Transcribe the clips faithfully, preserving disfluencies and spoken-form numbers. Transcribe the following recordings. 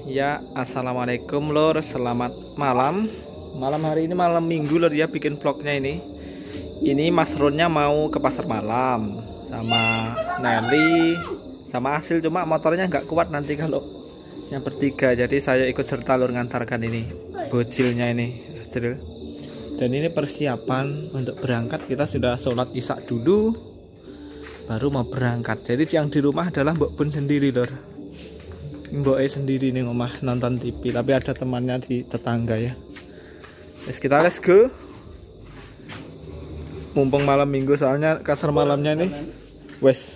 Ya, assalamualaikum lor, selamat malam. Malam hari ini malam minggu lor ya, bikin vlognya ini. Ini Mas Ronnya mau ke pasar malam sama Nelly, sama Asil, cuma motornya nggak kuat nanti kalau yang bertiga. Jadi saya ikut serta lor ngantarkan ini bocilnya ini, Asil. Dan ini persiapan untuk berangkat. Kita sudah sholat isya dulu, baru mau berangkat. Jadi yang di rumah adalah Mbok Bun sendiri lor. Mbok E sendiri nih ngomah nonton T V, tapi ada temannya di tetangga ya. Let's kita let's go. Mumpung malam minggu soalnya kasar malamnya nih. Wes.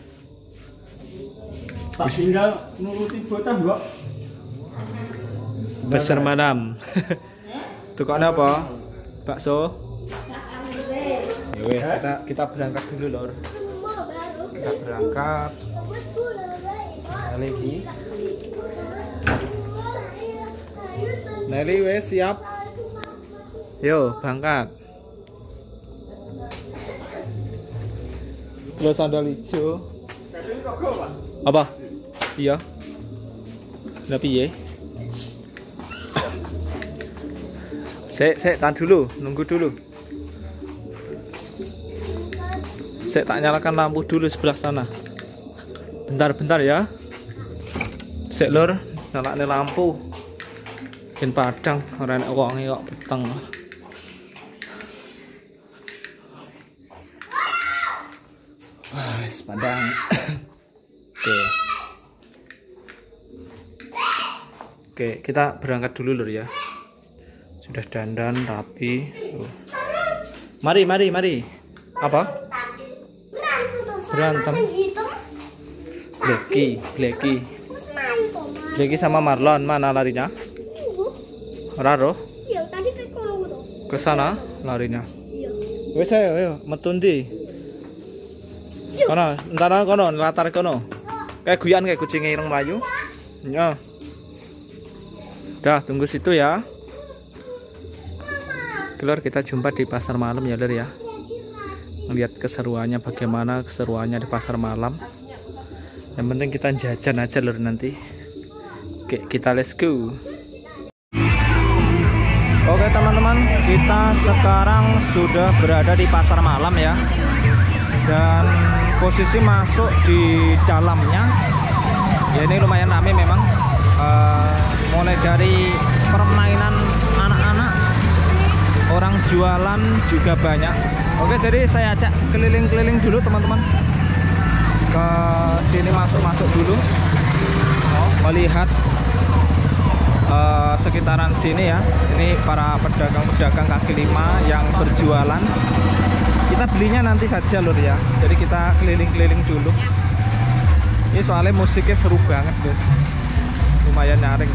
Tak tinggal nuruti bocah, Mbok. Pasar malam. Tukoknya apa? Bakso. Ya wes, kita kita berangkat dulu lor. Kita berangkat. Lagi. Nelly wes siap. Yo berangkat. Terus sandal hijau. Apa? Iya. Tapi ya. Sek sek tahan dulu, nunggu dulu. Sek tak nyalakan lampu dulu sebelah sana. Bentar-bentar ya. Sek lor, nyalakan lampu. Bikin padang, orang enak wonge kok peteng. Wah, wis padang. Oke. Oke, kita berangkat dulu lur ya. Sudah dandan rapi. Oh. Mari, mari, mari. Apa? Berantem. Blacky, Blacky. Blacky sama Marlon, mana larinya? Raro? Iya, tadi ke kono tuh. Ke sana larinya. Iya. Wes ayo, ayo, metun ndi? Kono, entar kono, latar kono. Kayak guyan kayak kucing ireng melayu. Ya. Udah, tunggu situ ya. Keluar kita jumpa di pasar malam ya, Lur ya. Lihat keseruannya bagaimana keseruannya di pasar malam. Yang penting kita jajan aja Lur nanti. Oke, kita let's go. Oke teman-teman, kita sekarang sudah berada di pasar malam ya. Dan posisi masuk di dalamnya ya, ini lumayan ramai memang. uh, Mulai dari permainan anak-anak, orang jualan juga banyak. Oke, jadi saya ajak keliling-keliling dulu teman-teman. Ke sini masuk-masuk dulu, melihat Uh, sekitaran sini ya. Ini para pedagang-pedagang kaki lima yang berjualan. Kita belinya nanti saja Lur ya. Jadi kita keliling-keliling dulu. Ini soalnya musiknya seru banget guys. Lumayan nyaring.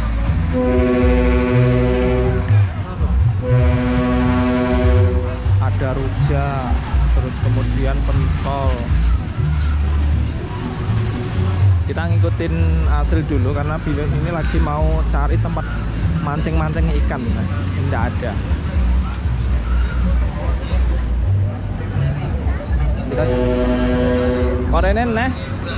Ada rujak, terus kemudian pentol. Kita ngikutin hasil dulu karena Bilun ini lagi mau cari tempat mancing-mancing ikan. Nah, ini tidak ada. Kita korenen nih.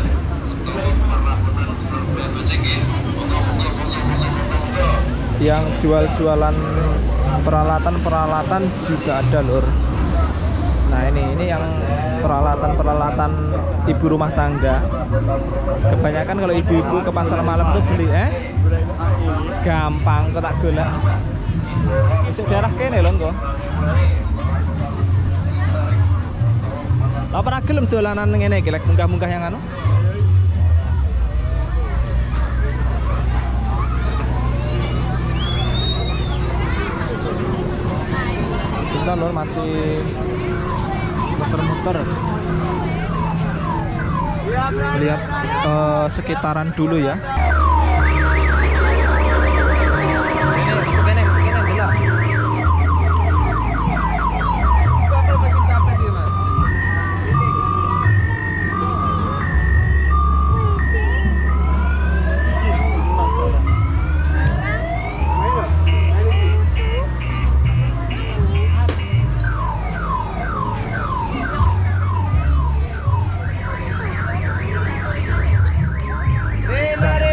Yang jual-jualan peralatan-peralatan juga ada Lur. Nah ini ini yang peralatan-peralatan ibu rumah tangga. Kebanyakan kalau ibu-ibu ke pasar malam tuh beli eh gampang kok tak golek. Isuk daerah kene lho engko. Lah ora gelem dolanan ngene iki lek munggah-munggah yang anu. Kita lho masih muter-muter lihat uh, sekitaran dulu ya. Mari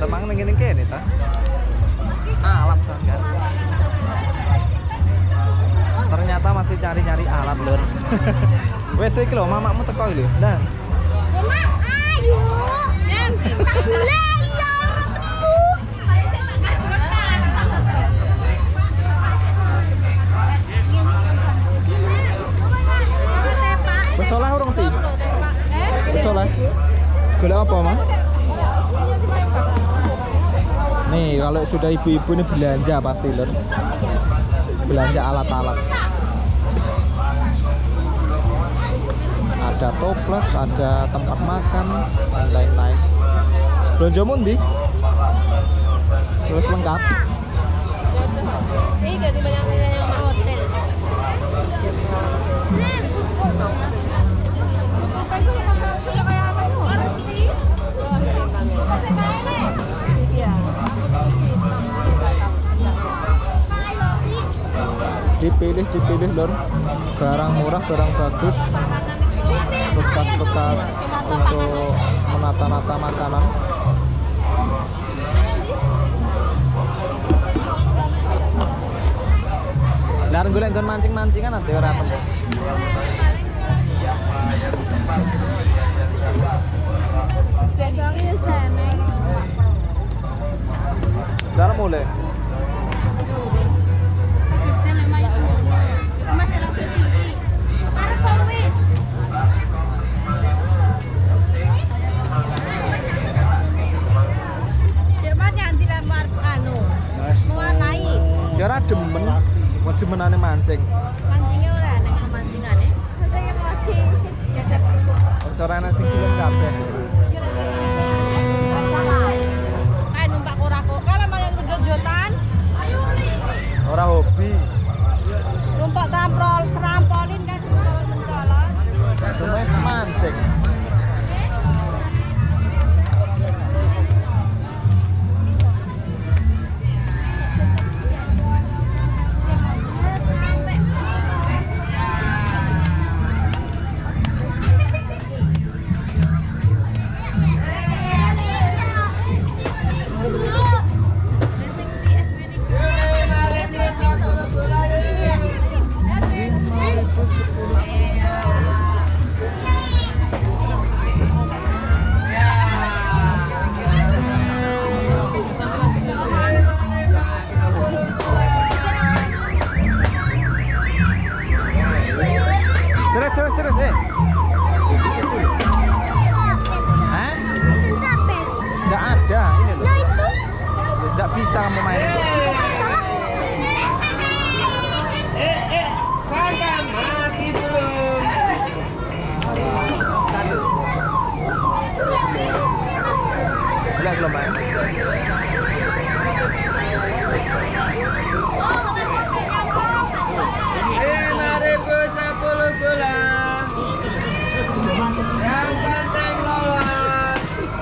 Temang ning ngene kene ta. Alat kan kan. Ternyata masih cari-cari alat, Lur. Wes iki lho, mamamu teko iki lho. Lah. Mama, ayo. Yang boleh iya. Wes oleh urung ti? Wes oleh. Golek apa, Mang? Nih, kalau sudah ibu-ibu ini belanja pasti, Lur. Belanja alat-alat. Ada toples, ada tempat makan, dan lain-lain. Belanja mundi? Terus lengkap. Ini jadi banyak yang hotel. Dipilih, dipilih, Lur. Barang murah, barang bagus. Bekas-bekas untuk menata-nata makanan. Lah golek nggon mancing-mancingan ate ora apa. Besoknya sana. Cara mulai. Ya demen, mau demenane mancing. Mancingnya ora nek mancingane. Saya masih Wis ora ana sing gelem kabeh. Kayak numpak ora kok. Kalau main jot-jotan, Ora hobi. numpak trampolin, trampolin kan mencolot. Wis mancing. Serius, serius, serius, eh. Hah? Nggak ada, ini loh. Nah itu Nggak bisa kamu main. Eh, eh, padam masih belum. Nggak belum main. Eh, mari bu sepuluh bulan. Yang penting lolos.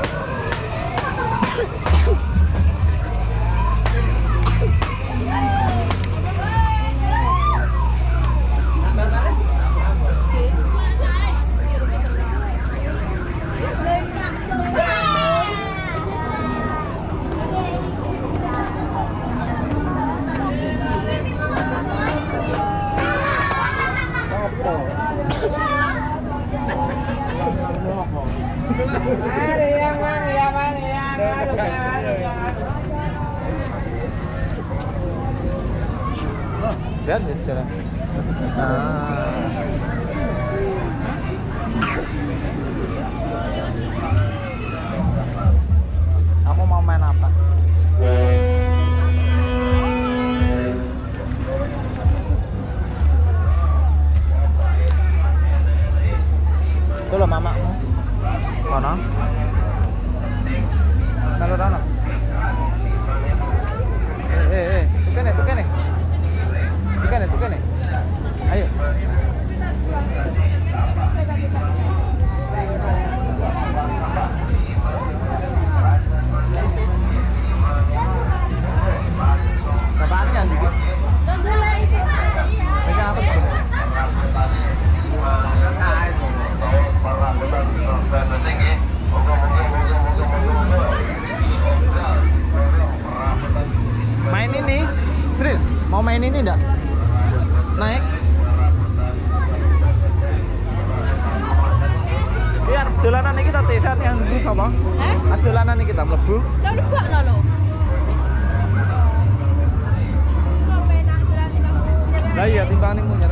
Lihat ya cara. Ah. Kamu mau main apa? Itu loh mamamu. Mana? Kalau mana? Eh, eh, eh, tuh kene, tuh kene. Tuh kene, tuh kene. Ayo. main ini enggak? Naik? Biar dolanan ini kita tesan yang dulu sama. Eh? Dolanan ini kita mlebu. Lah lebok no lo. Lah iya timbang ning punya.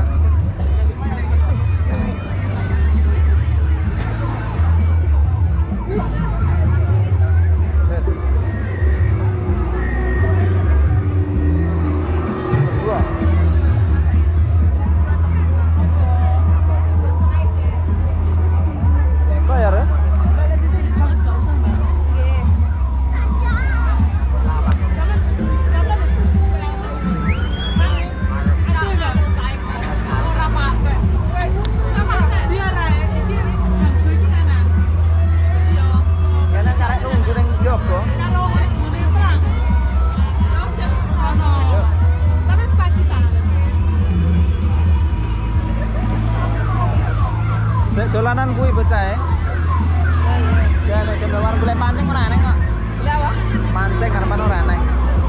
Dolanan kuwi bocah e. Ya nek kemewan golek pancing ora enek kok. Lah apa? Mancing karepan ora enek.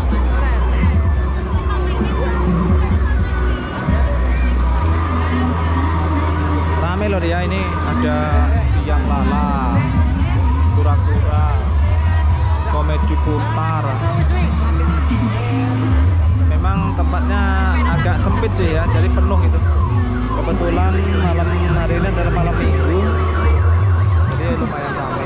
Rame loh dia ini, ada biang lala, kura-kura, komedi putar. Memang tempatnya agak sempit sih ya, jadi penuh gitu. Kebetulan malam hari ini adalah malam minggu, jadi lumayan ramai.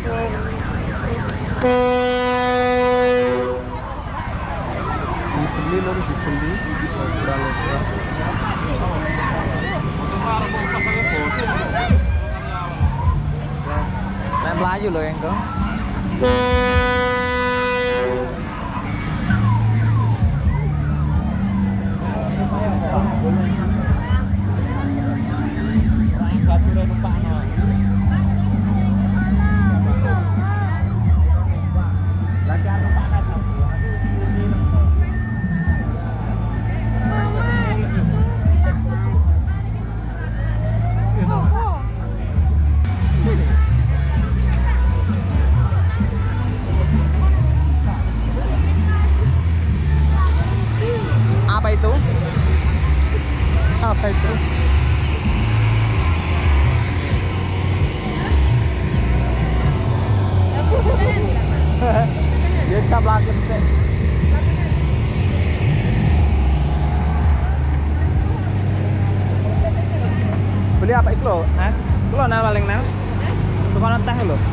Dibeli lor dibeli obral-obral. Nek mlayu lho yang kok. Apa itu? Apa itu? Dia cap lagi sih. Beli apa itu lo? Nas? Itu lo nal paling nal? Tukang teh lo?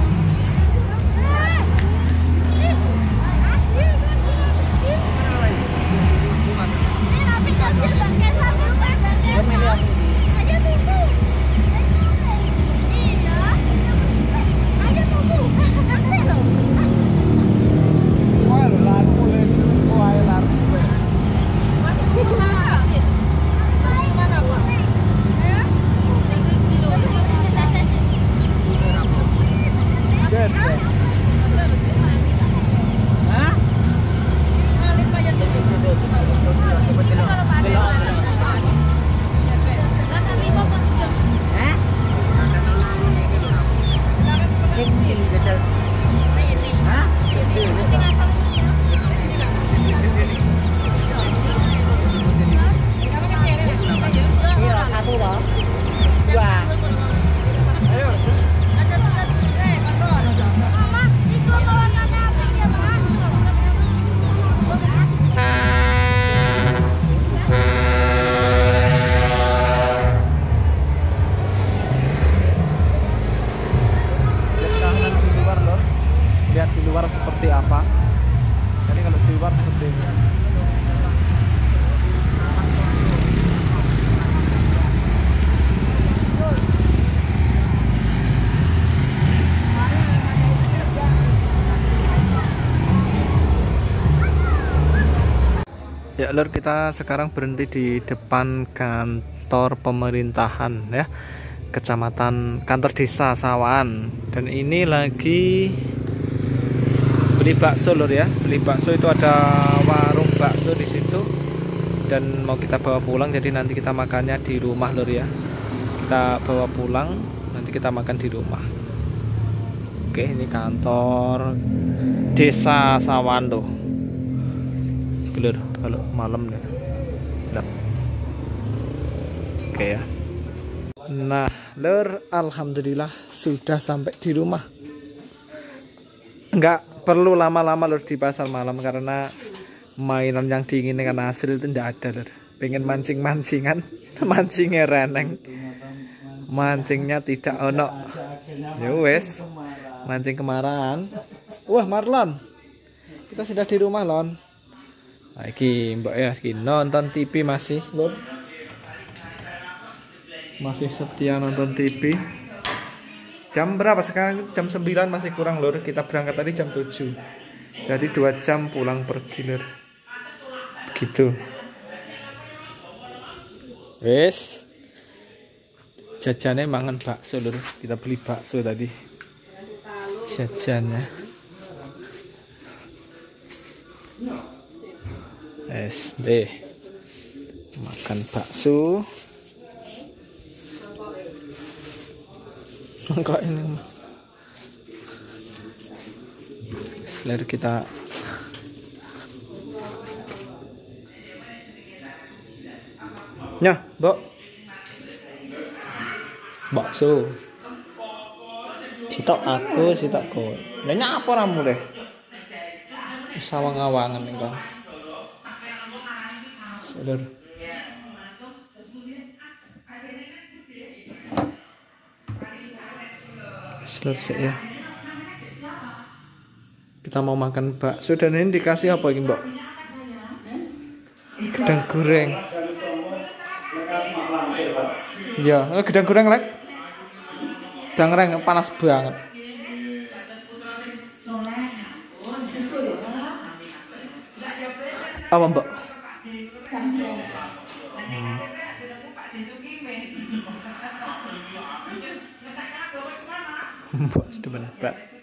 Lihat di luar seperti apa. Jadi kalau di luar seperti ini. Ya lor, kita sekarang berhenti di depan kantor pemerintahan ya, kecamatan, kantor desa Sawan. Dan ini lagi beli bakso lor ya, beli bakso. Itu ada warung bakso di situ dan mau kita bawa pulang, jadi nanti kita makannya di rumah lor ya. Kita bawa pulang, nanti kita makan di rumah. Oke, ini kantor desa Sawan tuh lor, kalau malam nih. Oke ya. Nah lor, alhamdulillah sudah sampai di rumah. Enggak perlu lama-lama lor di pasar malam, karena mainan yang diinginkan hasil itu tidak ada lor. Pengen mancing-mancingan, mancingnya reneng, mancingnya tidak ono. Ya wes, mancing kemarahan. Wah Marlon, kita sudah di rumah lon. Lagi mbak ya, nonton T V masih lor, masih setia nonton T V. Jam berapa sekarang? Jam sembilan, masih kurang lor. Kita berangkat tadi jam tujuh. Jadi dua jam pulang pergi lor. Begitu. Wes. Jajannya mangan bakso lor. Kita beli bakso tadi. Jajannya. Wes deh. Makan bakso. Enggak ini mah. Selir kita Nyah, Mbok. Bakso. Sitok aku, sitok kowe. Lah nyak apa ramu deh? Sawang-awangan ning kan. Selir. Selesai ya. Kita mau makan bakso dan ini dikasih apa ini, Mbak? Gedang goreng. Ya, gedang goreng lek. Gedang goreng panas banget. Apa, Mbak? Hmm. Mbak, sudah benar, Mbak.